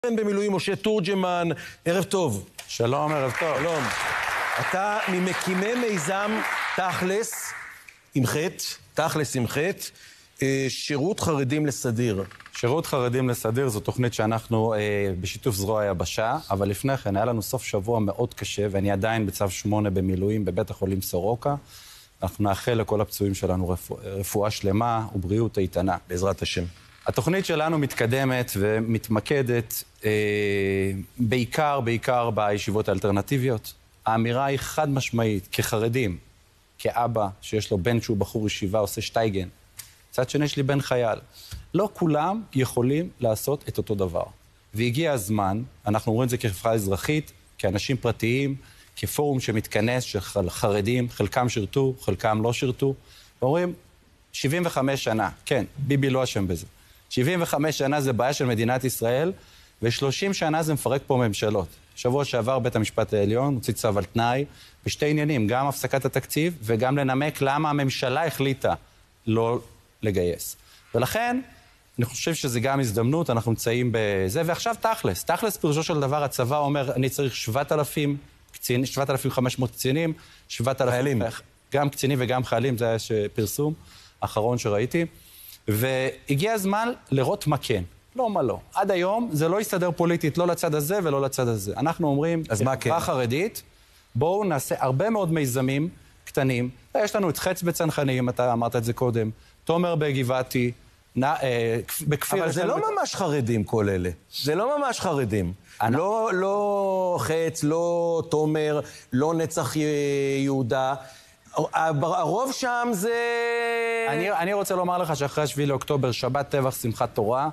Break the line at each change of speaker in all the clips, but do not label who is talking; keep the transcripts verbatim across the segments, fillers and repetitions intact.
במילואים משה תורג'מן, ערב טוב.
שלום, ערב טוב.
שלום. אתה ממקימי מיזם תכלס עם חטא, תכלס עם חטא, שירות חרדים לסדיר.
שירות חרדים לסדיר זו תוכנית שאנחנו אה, בשיתוף זרוע היבשה, אבל לפני כן היה לנו סוף שבוע מאוד קשה, ואני עדיין בצו שמונה במילואים בבית החולים סורוקה. אנחנו נאחל לכל הפצועים שלנו רפוא, רפואה שלמה ובריאות איתנה.
בעזרת השם.
התוכנית שלנו מתקדמת ומתמקדת אה, בעיקר, בעיקר בישיבות האלטרנטיביות. האמירה היא חד משמעית, כחרדים, כאבא שיש לו בן שהוא בחור ישיבה, עושה שטייגן. צד שני יש לי בן חייל. לא כולם יכולים לעשות את אותו דבר. והגיע הזמן, אנחנו אומרים את זה כחברה אזרחית, כאנשים פרטיים, כפורום שמתכנס של חרדים, חלקם שירתו, חלקם לא שירתו, ואומרים, שבעים וחמש שנה, כן, ביבי לא אשם בזה. שבעים וחמש שנה זה בעיה של מדינת ישראל, ו-שלושים שנה זה מפרק פה ממשלות. שבוע שעבר בית המשפט העליון מוציא צו על תנאי בשתי עניינים, גם הפסקת התקציב וגם לנמק למה הממשלה החליטה לא לגייס. ולכן, אני חושב שזה גם הזדמנות, אנחנו נמצאים בזה, ועכשיו תכלס. תכלס פירושו של דבר, הצבא אומר, אני צריך שבעת אלפים קצינים, שבעת אלפים וחמש מאות קצינים, שבעת אלפים חיילים. גם קצינים וגם חיילים, זה היה פרסום האחרון שראיתי. והגיע הזמן לראות מה כן, לא מה לא. עד היום זה לא יסתדר פוליטית, לא לצד הזה ולא לצד הזה. אנחנו אומרים,
אז מה כן?
כחברה חרדית, בואו נעשה הרבה מאוד מיזמים קטנים. יש לנו את חץ בצנחנים, אתה אמרת את זה קודם, תומר בגבעתי, נ, אה, בכפיר...
אבל זה לא ממש חרדים כל אלה. זה לא ממש חרדים. אני... לא, לא חץ, לא תומר, לא נצח יהודה. הרוב שם זה...
אני, אני רוצה לומר לך שאחרי השביעי לאוקטובר, שבת טבח שמחת תורה,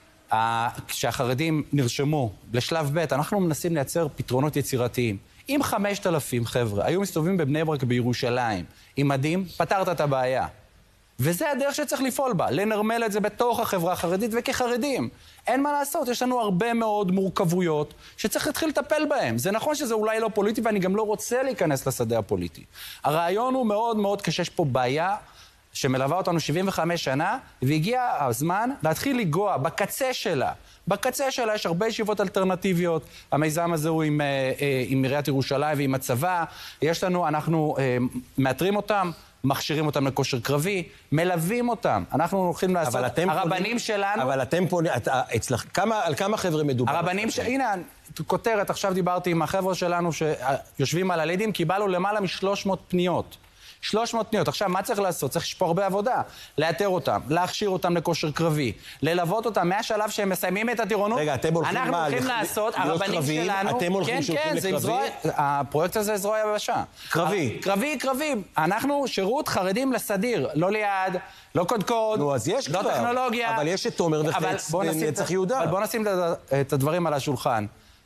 כשהחרדים נרשמו לשלב ב', אנחנו מנסים לייצר פתרונות יצירתיים. אם חמשת אלפים חבר'ה היו מסתובבים בבני ברק בירושלים, עם מדים, פתרת את הבעיה. וזה הדרך שצריך לפעול בה, לנרמל את זה בתוך החברה החרדית וכחרדים. אין מה לעשות, יש לנו הרבה מאוד מורכבויות שצריך להתחיל לטפל בהן. זה נכון שזה אולי לא פוליטי, ואני גם לא רוצה להיכנס לשדה הפוליטי. הרעיון הוא מאוד מאוד קשה, יש פה בעיה שמלווה אותנו שבעים וחמש שנה, והגיע הזמן להתחיל לגוע בקצה שלה. בקצה שלה יש הרבה ישיבות אלטרנטיביות, המיזם הזה הוא עם, עם עיריית ירושלים ועם הצבא, יש לנו, אנחנו מאתרים אותם, מכשירים אותם לכושר קרבי, מלווים אותם. אנחנו הולכים לעשות, הרבנים פונים, שלנו...
אבל אתם פונים, אצלך, כמה, על כמה חבר'ה מדובר?
הרבנים ש... הנה, כותרת, עכשיו דיברתי עם החבר'ה שלנו שיושבים על הלידים, קיבלנו למעלה מ-שלוש מאות פניות. שלוש מאות פניות. עכשיו, מה צריך לעשות? צריך פה הרבה עבודה. לאתר אותם, להכשיר אותם לכושר קרבי, ללוות אותם מהשלב שהם מסיימים את הטירונות.
רגע, אתם הולכים
אנחנו
מה?
הולכים
לח...
לעשות, הרבנים שלנו...
אתם הולכים
כן,
שהולכים
כן,
לקרבי?
זרוע... הפרויקט הזה זה זרוע יבשה.
קרבי.
קרבי, קרבי. אנחנו שירות חרדים לסדיר. לא ליד, לא קודקוד,
נו, אז יש
לא
כבר.
טכנולוגיה.
אבל יש את תומר וחץ ונצח יהודה.
אבל בוא נשים את הדברים על השולחן.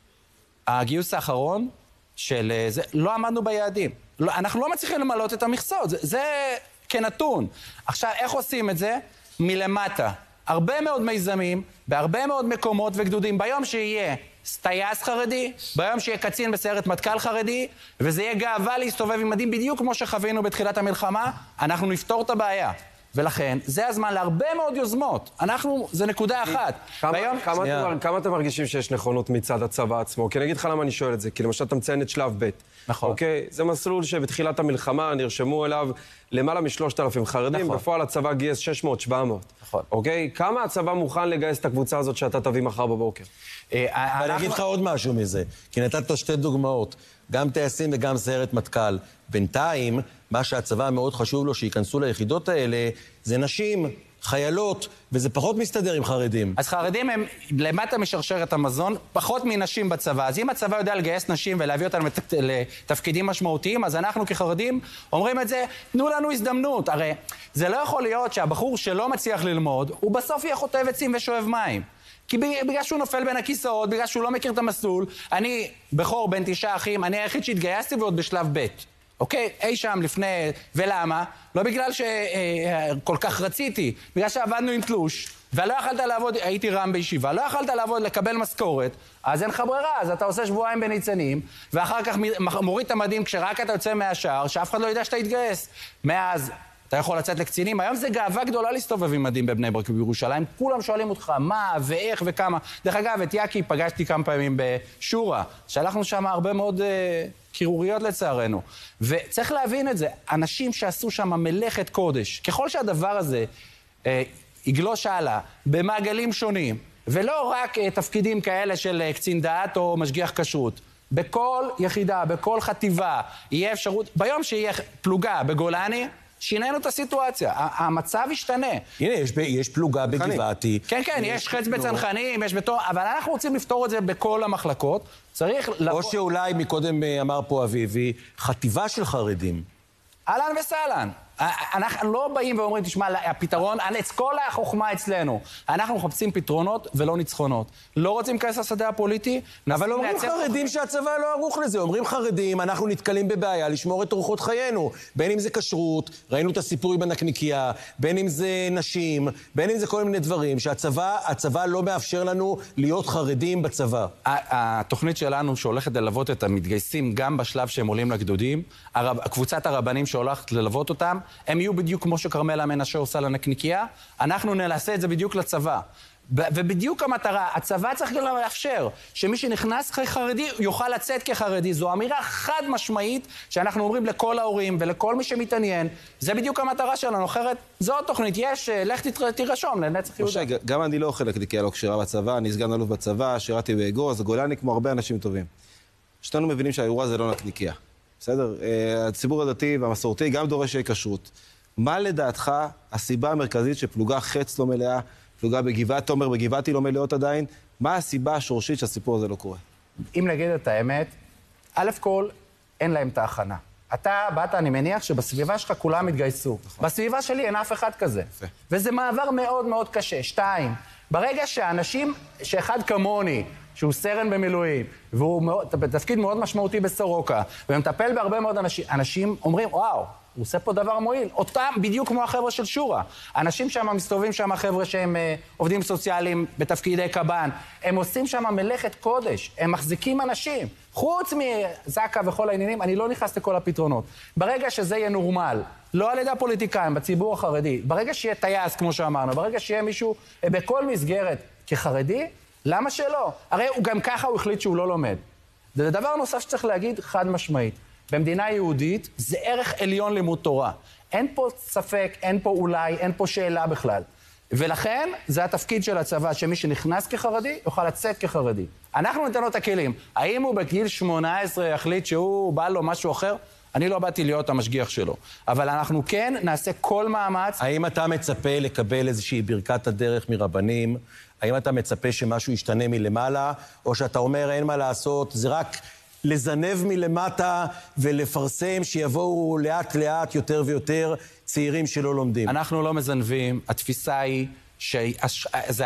הגיוס האחרון של זה, לא עמדנו ביעדים. לא, אנחנו לא מצליחים למלות את המכסות, זה, זה כנתון. עכשיו, איך עושים את זה? מלמטה. הרבה מאוד מיזמים, בהרבה מאוד מקומות וגדודים, ביום שיהיה סטייס חרדי, ביום שיהיה קצין בסיירת מטכ"ל חרדי, וזה יהיה גאווה להסתובב עם מדים בדיוק כמו שחווינו בתחילת המלחמה, אנחנו נפתור את הבעיה. ולכן, זה הזמן להרבה מאוד יוזמות. אנחנו, זה נקודה אחת.
כמה,
ביום...
כמה, אתם, כמה אתם מרגישים שיש נכונות מצד הצבא עצמו? כי אני אגיד לך למה אני שואל את זה. כי למשל אתה מציין את שלב ב'.
נכון.
אוקיי? זה מסלול שבתחילת המלחמה נרשמו אליו למעלה משלושת אלפים חרדים.
נכון.
בפועל הצבא גייס שש מאות שבע מאות.
נכון.
אוקיי? כמה הצבא מוכן לגייס את הקבוצה הזאת שאתה תביא מחר בבוקר?
אבל אני אגיד לך עוד משהו מזה. כי נתת שתי דוגמאות. גם טייסים וגם סיירת מטכ"ל. בינתיים, מה שהצבא מאוד חשוב לו שיכנסו ליחידות האלה, זה נשים, חיילות, וזה פחות מסתדר עם חרדים.
אז חרדים הם למטה משרשרת המזון, פחות מנשים בצבא. אז אם הצבא יודע לגייס נשים ולהביא אותנו לתפקידים משמעותיים, אז אנחנו כחרדים אומרים את זה, תנו לנו הזדמנות. הרי זה לא יכול להיות שהבחור שלא מצליח ללמוד, הוא בסוף יהיה חוטב עצים ושואב מים. כי בגלל שהוא נופל בין הכיסאות, בגלל שהוא לא מכיר את המסלול, אני בכור בין תשעה אחים, אני היחיד שהתגייסתי ועוד בשלב ב'. אוקיי? אי שם לפני... ולמה? לא בגלל שכל כך רציתי, בגלל שעבדנו עם תלוש, ולא יכלת לעבוד, הייתי רם בישיבה, לא יכלת לעבוד, לקבל משכורת, אז אין לך ברירה, אז אתה עושה שבועיים בניצנים, ואחר כך מוריד את המדים כשרק אתה יוצא מהשער, שאף אחד לא ידע שאתה יתגייס. מאז... אתה יכול לצאת לקצינים. היום זה גאווה גדולה להסתובב עם מדים בבני ברק ובירושלים. כולם שואלים אותך מה ואיך וכמה. דרך אגב, את יאקי פגשתי כמה פעמים בשורה. שלחנו שם הרבה מאוד uh, קירוריות לצערנו. וצריך להבין את זה. אנשים שעשו שם מלאכת קודש, ככל שהדבר הזה uh, יגלוש הלאה במעגלים שונים, ולא רק uh, תפקידים כאלה של uh, קצין דעת או משגיח כשרות, בכל יחידה, בכל חטיבה, יהיה אפשרות, ביום שיהיה פלוגה בגולני, שינינו את הסיטואציה, המצב ישתנה.
הנה, יש, יש פלוגה בגבעתי.
כן, כן, יש חץ בצנחנים, יש בתור, אבל אנחנו רוצים לפתור את זה בכל המחלקות, צריך לבוא...
או שאולי, מקודם אמר פה אביבי, חטיבה של חרדים.
אהלן וסהלן. אנחנו לא באים ואומרים, תשמע, הפתרון, כל החוכמה אצלנו. אנחנו מחפשים פתרונות ולא ניצחונות. לא רוצים להיכנס לשדה הפוליטי.
אבל אומרים חרדים שהצבא לא ערוך לזה. אומרים חרדים, אנחנו נתקלים בבעיה לשמור את אורחות חיינו. בין אם זה כשרות, ראינו את הסיפור עם הנקניקייה, בין אם זה נשים, בין אם זה כל מיני דברים, שהצבא, הצבא לא מאפשר לנו להיות חרדים בצבא.
התוכנית שלנו שהולכת ללוות את המתגייסים גם בשלב שהם עולים לגדודים, קבוצת הרבנים שהולכת ללוות אותם, הם יהיו בדיוק כמו שכרמלה מנשה עושה לנקניקייה, אנחנו נעשה את זה בדיוק לצבא. ובדיוק המטרה, הצבא צריך גם לאפשר שמי שנכנס כחרדי יוכל לצאת כחרדי. זו אמירה חד משמעית שאנחנו אומרים לכל ההורים ולכל מי שמתעניין. זה בדיוק המטרה שלנו, אחרת זו התוכנית. יש, לך תירשום לנצח יהודה.
משה, גם אני לא אוכל נקניקייה לא כשרה בצבא, אני סגן אלוף בצבא, שירתי באגוז, גולני כמו הרבה אנשים טובים. שתינו מבינים שהאירוע זה לא נקניקייה. בסדר? הציבור הדתי והמסורתי גם דורש כשרות. מה לדעתך הסיבה המרכזית שפלוגה חץ לא מלאה, פלוגה בגבעת תומר, בגבעתי לא מלאות עדיין, מה הסיבה השורשית שהסיפור הזה לא קורה?
אם נגיד את האמת, א' כל, אין להם את ההכנה. אתה באת, אני מניח שבסביבה שלך כולם התגייסו. נכון. בסביבה שלי אין אף אחד כזה. יפה. וזה מעבר מאוד מאוד קשה. שתיים, ברגע שאנשים, שאחד כמוני, שהוא סרן במילואים, והוא בתפקיד מאוד משמעותי בסורוקה, ומטפל בהרבה מאוד אנשים, אנשים אומרים, וואו, הוא עושה פה דבר מועיל. אותם בדיוק כמו החבר'ה של שורה. אנשים שם מסתובבים שם, החבר'ה שהם אה, עובדים סוציאליים בתפקידי קב"ן, הם עושים שם מלאכת קודש, הם מחזיקים אנשים. חוץ מזקה וכל העניינים, אני לא נכנס לכל הפתרונות. ברגע שזה יהיה נורמל, לא על ידי הפוליטיקאים, בציבור החרדי, ברגע שיהיה טייס, כמו שאמרנו, ברגע שיהיה מישהו אה, בכל מסגרת כחרדי, למה שלא? הרי הוא גם ככה הוא החליט שהוא לא לומד. זה דבר נוסף שצריך להגיד חד משמעית. במדינה יהודית זה ערך עליון לימוד תורה. אין פה ספק, אין פה אולי, אין פה שאלה בכלל. ולכן זה התפקיד של הצבא, שמי שנכנס כחרדי יוכל לצאת כחרדי. אנחנו ניתן לו את הכלים. האם הוא בגיל שמונה עשרה יחליט שהוא בא לו משהו אחר? אני לא באתי להיות המשגיח שלו. אבל אנחנו כן נעשה כל מאמץ.
האם אתה מצפה לקבל איזושהי ברכת הדרך מרבנים? האם אתה מצפה שמשהו ישתנה מלמעלה? או שאתה אומר אין מה לעשות, זה רק לזנב מלמטה ולפרסם שיבואו לאט לאט יותר ויותר צעירים שלא לומדים?
אנחנו לא מזנבים. התפיסה היא, שהש... זה...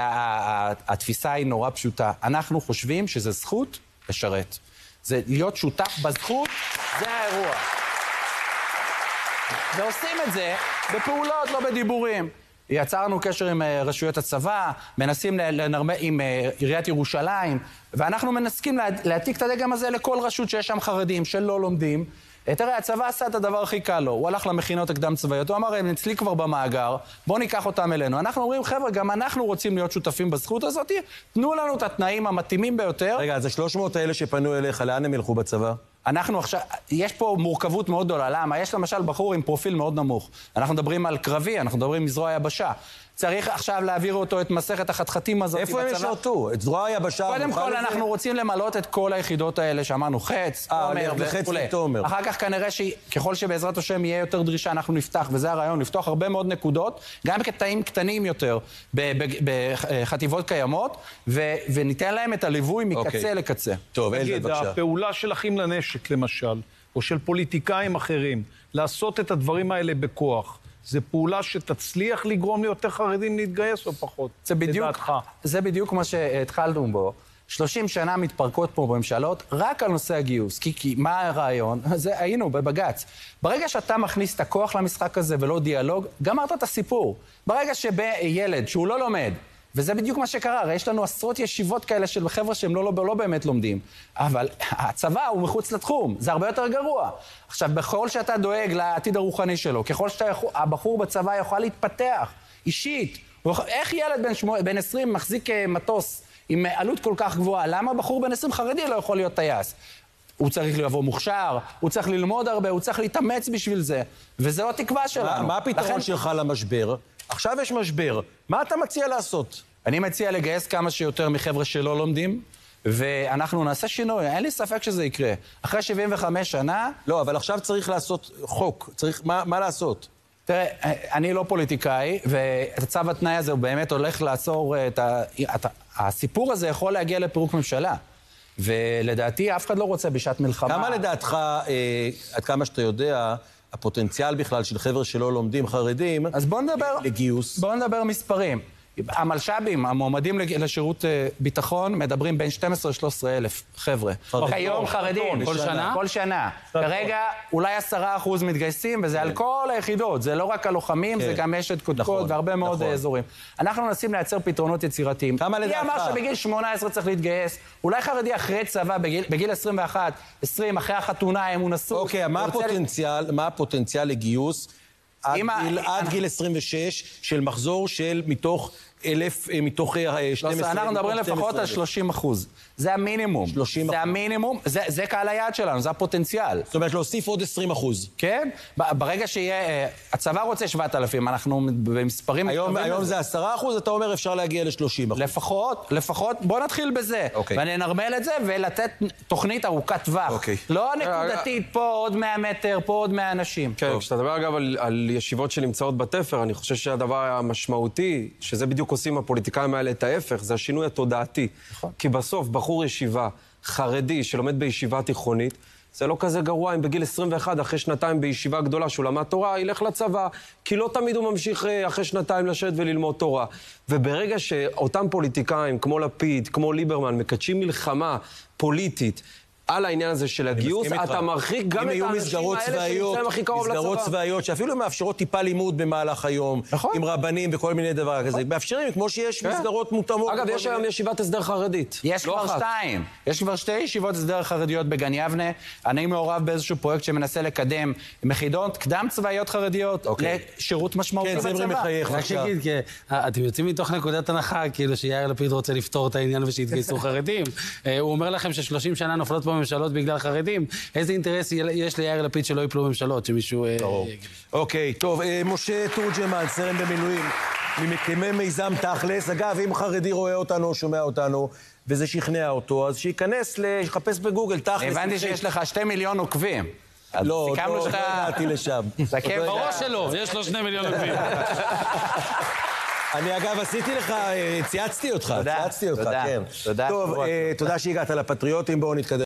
התפיסה היא נורא פשוטה. אנחנו חושבים שזה זכות לשרת. זה להיות שותף בזכות, זה האירוע. ועושים את זה בפעולות, לא בדיבורים. יצרנו קשר עם רשויות הצבא, מנסים לנרמל עם עיריית ירושלים, ואנחנו מנסים להעתיק את הדגם הזה לכל רשות שיש שם חרדים שלא לומדים. תראה, הצבא עשה את הדבר הכי קל לו, הוא הלך למכינות הקדם צבאיות, הוא אמר, הם אצלי כבר במאגר, בואו ניקח אותם אלינו. אנחנו אומרים, חבר'ה, גם אנחנו רוצים להיות שותפים בזכות הזאת, תנו לנו את התנאים המתאימים ביותר.
רגע, אז ה-שלוש מאות האלה שפנו אליך, לאן הם ילכו בצבא?
אנחנו עכשיו, יש פה מורכבות מאוד גדולה. למה? יש למשל בחור עם פרופיל מאוד נמוך. אנחנו מדברים על קרבי, אנחנו מדברים מזרוע היבשה. צריך עכשיו להעביר אותו את מסכת החתחתים הזאת.
איפה הם ישרתו? את זרוע היבשה?
קודם כל, אנחנו רוצים למלות את כל היחידות האלה שאמרנו, חץ, תומר וכו'. אחר כך כנראה שככל שבעזרת השם יהיה יותר דרישה, אנחנו נפתח, וזה הרעיון, לפתוח הרבה מאוד נקודות, גם קטעים קטנים יותר בחטיבות קיימות, וניתן להם את הליווי מקצה לקצה.
טוב, אלדד, בבקשה.
הפעולה של אחים לנשק, למשל, או של פוליטיקאים אחרים, לעשות את הדברים האלה בכוח, זה פעולה שתצליח לגרום ליותר חרדים להתגייס או פחות?
זה בדיוק, זה בדיוק מה שהתחלנו בו. שלושים שנה מתפרקות פה בממשלות רק על נושא הגיוס. כי, כי מה הרעיון? זה היינו בבגץ. ברגע שאתה מכניס את הכוח למשחק הזה ולא דיאלוג, גמרת את הסיפור. ברגע שילד שהוא לא לומד, וזה בדיוק מה שקרה, הרי יש לנו עשרות ישיבות כאלה של חבר'ה שהם לא, לא, לא באמת לומדים, אבל הצבא הוא מחוץ לתחום, זה הרבה יותר גרוע. עכשיו, בכל שאתה דואג לעתיד הרוחני שלו, ככל שהבחור בצבא יוכל להתפתח, אישית, איך ילד בן, שמו, בן עשרים מחזיק מטוס עם עלות כל כך גבוהה, למה בחור בן עשרים חרדי לא יכול להיות טייס? הוא צריך לבוא מוכשר, הוא צריך ללמוד הרבה, הוא צריך להתאמץ בשביל זה, וזו התקווה שלנו.
מה, מה הפתרון
לכן...
שלך למשבר? עכשיו יש משבר, מה אתה מציע לעשות?
אני מציע לגייס כמה שיותר מחבר'ה שלא לומדים, ואנחנו נעשה שינוי, אין לי ספק שזה יקרה. אחרי שבעים וחמש שנה...
לא, אבל עכשיו צריך לעשות חוק, צריך, מה, מה לעשות?
תראה, אני לא פוליטיקאי, והצו התנאי הזה הוא באמת הולך לעצור את ה... הסיפור הזה יכול להגיע לפירוק ממשלה. ולדעתי אף אחד לא רוצה בשעת מלחמה.
כמה לדעתך, אה, עד כמה שאתה יודע, הפוטנציאל בכלל של חבר'ה שלא לומדים חרדים...
אז בוא נדבר...
לגיוס.
בוא נדבר מספרים. המלש"בים, המועמדים לשירות ביטחון, מדברים בין שנים עשר לשלוש עשרה אלף חבר'ה. כיום חרדים.
כל שנה?
כל שנה. כרגע אולי עשרה אחוז מתגייסים, וזה על כל היחידות. זה לא רק הלוחמים, זה גם אשת קודקוד והרבה מאוד אזורים. אנחנו מנסים לייצר פתרונות יצירתיים.
כמה לדעתך?
מי אמר שבגיל שמונה עשרה צריך להתגייס? אולי חרדי אחרי צבא, בגיל עשרים ואחת, עשרים, אחרי החתונה, אם הוא נשוי.
אוקיי, מה הפוטנציאל, מה הפוטנציאל לגיוס עד גיל, עד גיל עשרים ושש של מחזור של מתוך אלף, מתוך שתים עשרה...
אנחנו מדברים לפחות על שלושים אחוז. זה המינימום.
שלושים אחוז.
זה המינימום, זה, זה קהל היעד שלנו, זה הפוטנציאל.
זאת אומרת, להוסיף עוד עשרים אחוז.
כן? ברגע שיהיה... הצבא רוצה שבעת אלפים, אנחנו במספרים...
היום, היום זה עשרה אחוז, אתה אומר אפשר להגיע ל-שלושים אחוז.
לפחות, לפחות, בוא נתחיל בזה.
אוקיי.
וננרמל את זה ולתת תוכנית ארוכת טווח.
אוקיי.
לא נקודתית, פה עוד מאה מטר, פה עוד מאה אנשים.
כן, כשאתה מדבר אגב על, על ישיבות שנמצאות בתפר, אני חושב שהדבר המשמעותי, שזה בדיוק עושים הפוליטיקאים האלה את ההפך, זה השינוי התודעתי. נכון. כי בסוף, בחור ישיבה חרדי שלומד בישיבה תיכונית, זה לא כזה גרוע אם בגיל עשרים ואחת, אחרי שנתיים בישיבה גדולה שהוא למד תורה, ילך לצבא, כי לא תמיד הוא ממשיך אחרי שנתיים לשבת וללמוד תורה. וברגע שאותם פוליטיקאים, כמו לפיד, כמו ליברמן, מקדשים מלחמה פוליטית, על העניין הזה של הגיוס, אתה מרחיק גם את האנשים האלה שנמצאים הכי קרוב לצבא.
מסגרות צבאיות, שאפילו מאפשרות טיפה לימוד במהלך היום, עם רבנים וכל מיני דבר כזה. מאפשרים, כמו שיש מסגרות מותאמות.
אגב, יש היום ישיבת הסדר חרדית.
יש כבר שתיים. יש כבר שתי ישיבות הסדר חרדיות בגן יבנה. אני מעורב באיזשהו פרויקט שמנסה לקדם מכינות קדם צבאיות חרדיות לשירות משמעותי בצבא.
כן, זמרי מחייך.
רק שגיד, כי אתם יוצאים מתוך נקודת הנחה, כאילו שיאיר לפיד רוצה לפתור את העניין ושיתגייסו חרדים. הוא אומר לכם ששלושים שנה נופלות פה ממשלות בגלל חרדים. איזה אינטרס יש ליאיר לפיד שלא יפלו ממשלות, שמישהו...
אוקיי, טוב, משה תורג'מן, סרן במילואים, ממקימי מיזם תכלס. אגב, אם חרדי רואה אותנו או שומע אותנו, וזה שכנע אותו, אז שייכנס, לחפש בגוגל תכלס.
הבנתי שיש לך שתי מיליון עוקבים.
לא, לא הגעתי לשם.
בראש שלו, יש לו שני מיליון עוקבים.
אני אגב עשיתי לך, צייצתי אותך, צייצתי אותך, כן.
תודה.
טוב, תודה שהגעת לפטריוטים, בואו נתקדם.